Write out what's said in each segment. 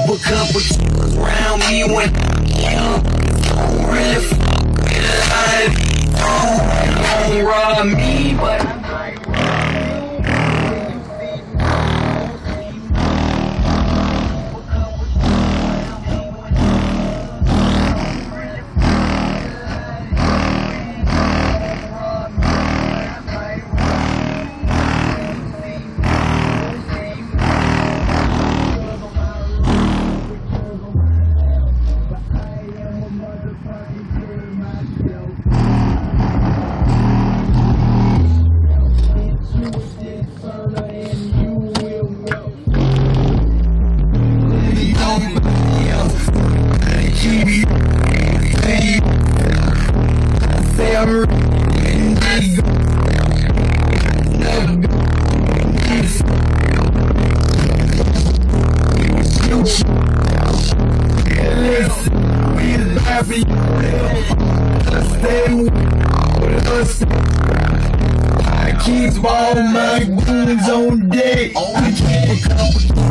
keep a couple around me when don't really don't rob me, but I keep all my goons on deck. I keep a couple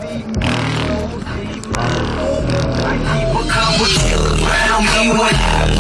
around me when